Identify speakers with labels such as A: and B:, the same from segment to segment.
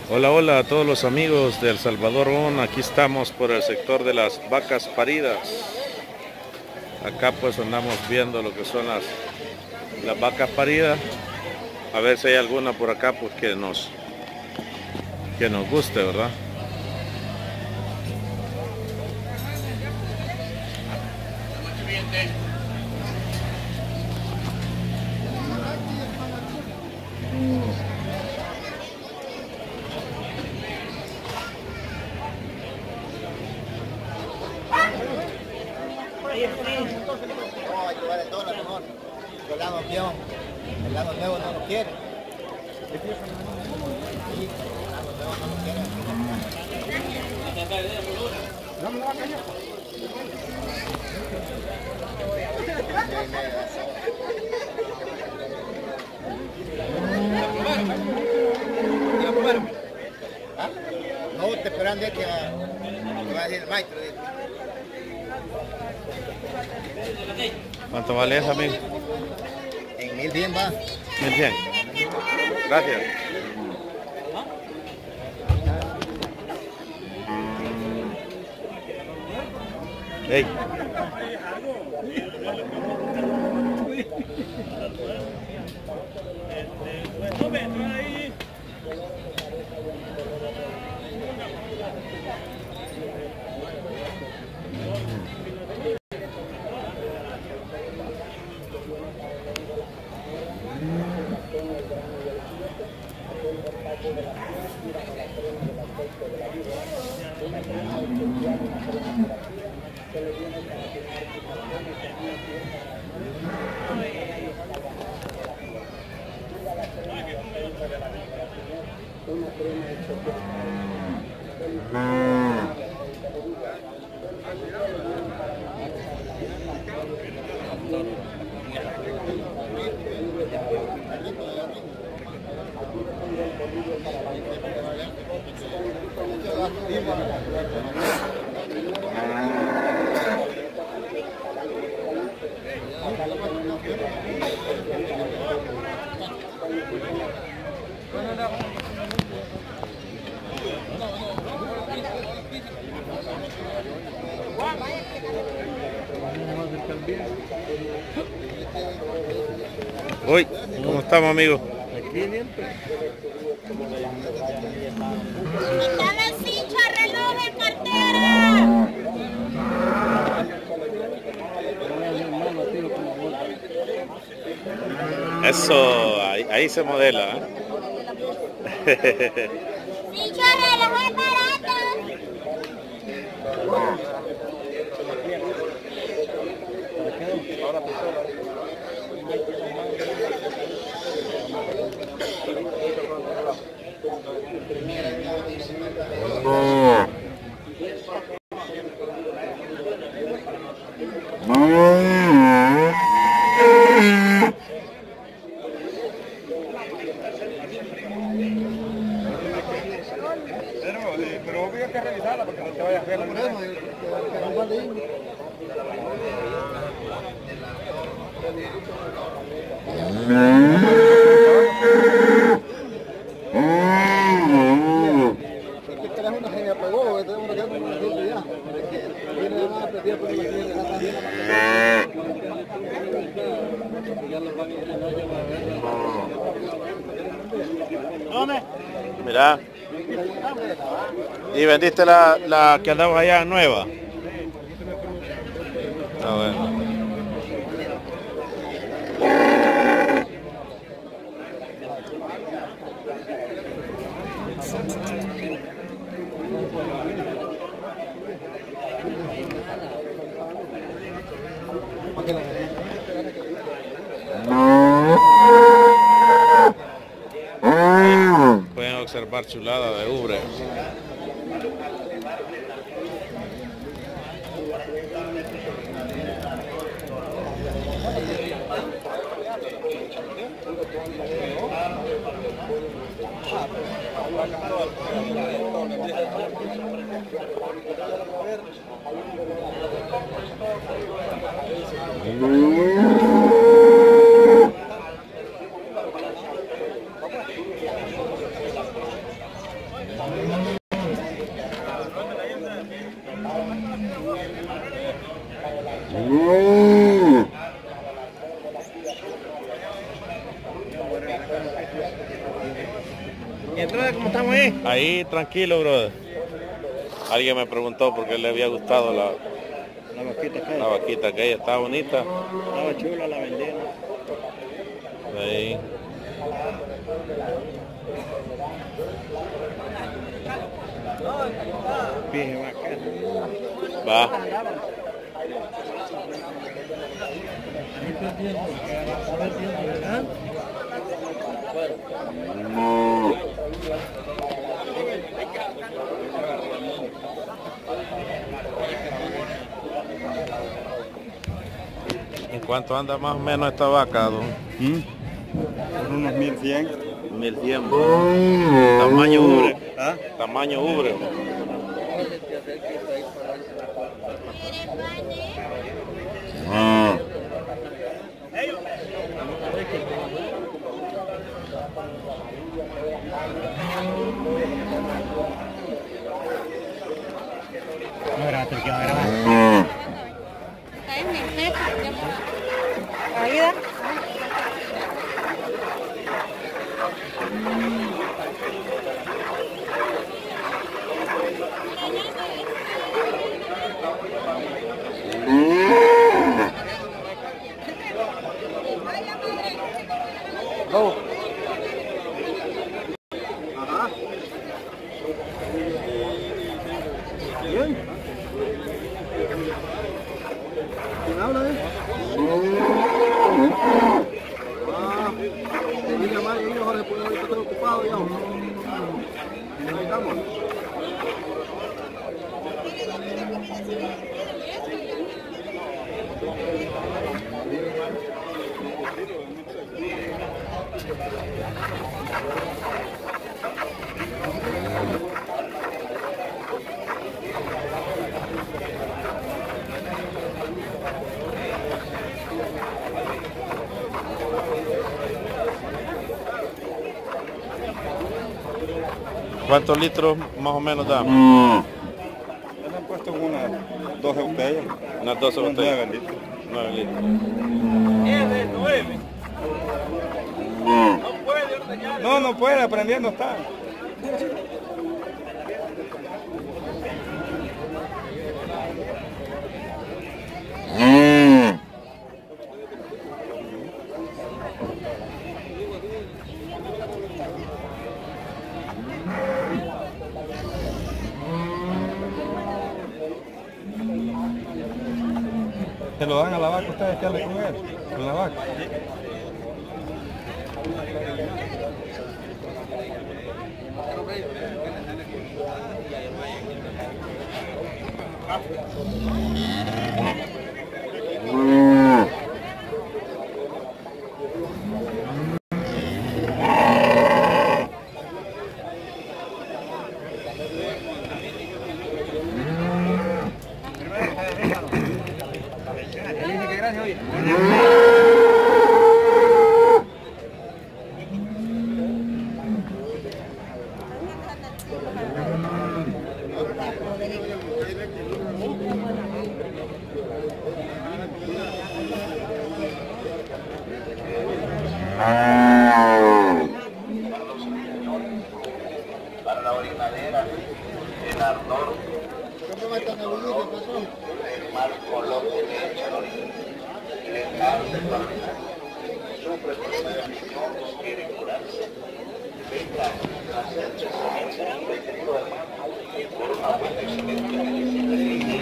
A: Hola, hola a todos los amigos de El Salvador. Aquí estamos por el sector de las vacas paridas. Acá pues andamos viendo lo que son las vacas paridas. A ver si hay alguna por acá pues que nos guste, ¿verdad?
B: No, hay que llevar el dólar mejor. El lado viejo, el lado nuevo no lo quiere. El lado nuevo no lo quiere. ¿Ah? No, te esperan de que va a decir el maestro.
A: ¿Cuánto vale esa, amigo?
B: En 1100 va.
A: 1100. Gracias. Hey. Hoy, ¿cómo estamos, amigos?
C: Dame cincha, reloj, cartera.
A: Eso, ahí se modela, ¿eh?
C: Cincha, reloj, barato.
B: Pero obvio que revisarla porque no te vayas a ver la moneda. Es que tenés una genia pegó, tenemos una genia pegó ya. Viene más aprendida por la genia.
A: Mira. ¿Y vendiste la que andaba allá nueva? Ah, bueno. Pueden observar chulada de ubre. Ahí, tranquilo, brother. Alguien me preguntó por qué le había gustado la vaquita aquella. Está bonita.
B: Estaba chula, la vendieron.
A: Ahí. Va. ¿En cuánto anda más o menos esta vaca, don?
B: Por unos 1100.
A: 1100. Tamaño ubre.
B: ¿Ah?
A: Tamaño ubre.
B: No era que va a grabar.
C: Ahí da.
B: Go. Ajá. Bien. ¿Quién habla, te llamar y yo ahora después ahorita estoy ocupado ya. Ahí estamos.
A: ¿Cuántos litros más o menos da?
B: Me han puesto unas 12 botellas.
A: Unas 12 botellas.
B: 9 litros.
A: 9 litros.
B: No, no puede, aprendiendo está. ¿Se lo dan a la vaca ustedes que hable con él? ¿Con la vaca?
D: Para la orinadera, el ardor, el mal color que le echa la orina, el arte para orinar, sufre problemas de adicción, quiere curarse, venga a hacer su comienzo, querido hermano, por una buena excelente medicina.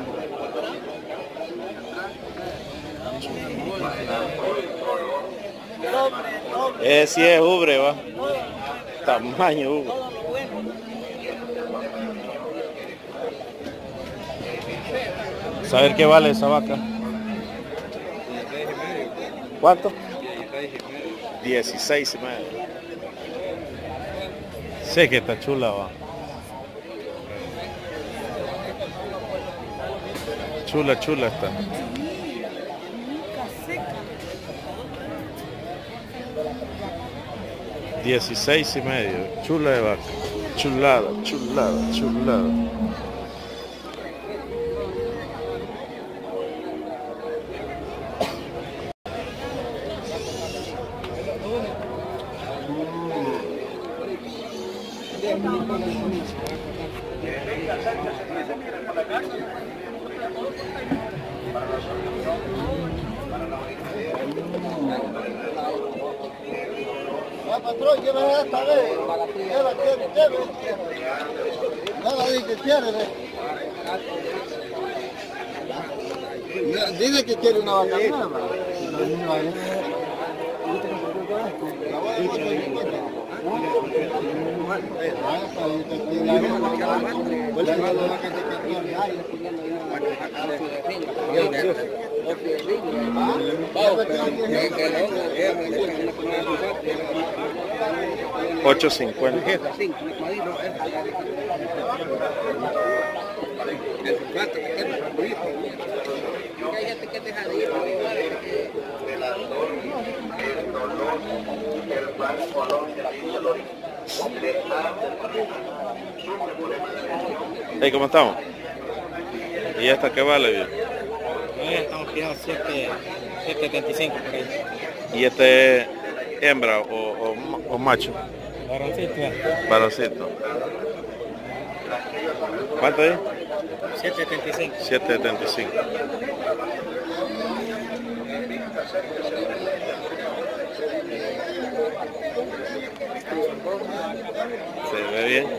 A: Sí es ubre, va. Tamaño ubre. ¿Saber qué vale esa vaca? ¿Cuánto? 16 y medio. Sé que está chula, va. Chula, chula está. 16 y medio. Chula de vaca. Chulada, chulada, chulada.
B: Patrón, lleva esta vez. Lleve. Nada dice que quiere, dice que quiere una vaca nueva.
A: $8.50. Hey, ¿cómo estamos? ¿Y esta qué vale, bien?
E: Estamos pidiendo 7.75 por ahí.
A: ¿Y este es hembra o macho?
E: Varoncito.
A: Varoncito. ¿Cuánto es?
E: 7.75.
A: 7.75. Se ve bien.